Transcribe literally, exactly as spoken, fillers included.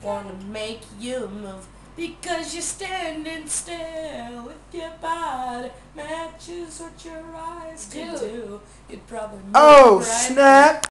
wanna make you move because you're standing still. If your body matches what your eyes can Dude. do, you'd probably move Oh, right snap!